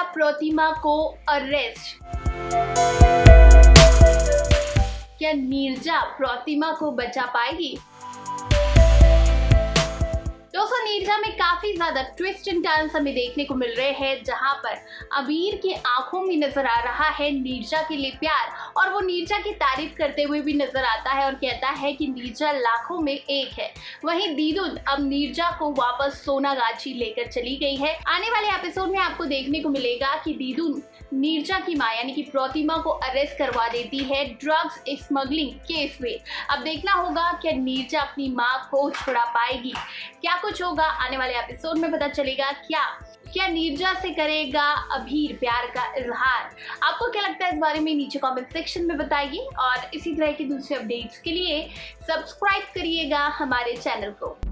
प्रतिमा को अरेस्ट। क्या नीरजा प्रतिमा को बचा पाएगी? दोस्तों, नीरजा में काफी ज्यादा ट्विस्ट एंड टर्न्स हमें देखने को मिल रहे हैं, जहां पर अबीर की आंखों में नजर आ रहा है नीरजा के लिए प्यार, और वो नीरजा की तारीफ करते हुए भी नजर आता है और कहता है कि नीरजा लाखों में एक है। वहीं दीदुन अब नीरजा को वापस सोनागाछी लेकर चली गई है। आने वाले एपिसोड में आपको देखने को मिलेगा कि दीदुन नीरजा की मां यानी कि प्रतिमा को अरेस्ट करवा देती है ड्रग्स स्मगलिंग केस में। अब देखना होगा कि नीरजा अपनी मां को छुड़ा पाएगी। क्या कुछ होगा आने वाले एपिसोड में पता चलेगा। क्या नीरजा से करेगा अबीर प्यार का इजहार? आपको क्या लगता है इस बारे में नीचे कमेंट सेक्शन में बताइए, और इसी तरह की दूसरे अपडेट्स के लिए सब्सक्राइब करिएगा हमारे चैनल को।